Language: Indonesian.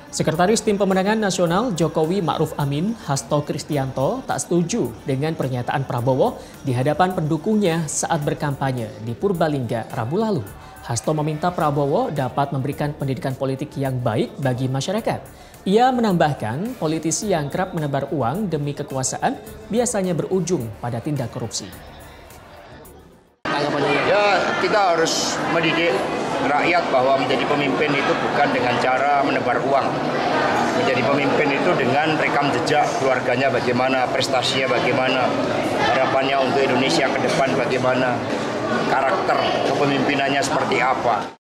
Sekretaris Tim Pemenangan Nasional Jokowi Ma'ruf Amin, Hasto Kristianto, tak setuju dengan pernyataan Prabowo di hadapan pendukungnya saat berkampanye di Purbalingga Rabu lalu. Hasto meminta Prabowo dapat memberikan pendidikan politik yang baik bagi masyarakat. Ia menambahkan politisi yang kerap menebar uang demi kekuasaan biasanya berujung pada tindak korupsi. Ya, kita harus mendidik rakyat bahwa menjadi pemimpin itu bukan dengan cara menebar uang. Menjadi pemimpin itu dengan rekam jejak keluarganya bagaimana, prestasinya bagaimana, harapannya untuk Indonesia ke depan bagaimana, karakter kepemimpinannya seperti apa.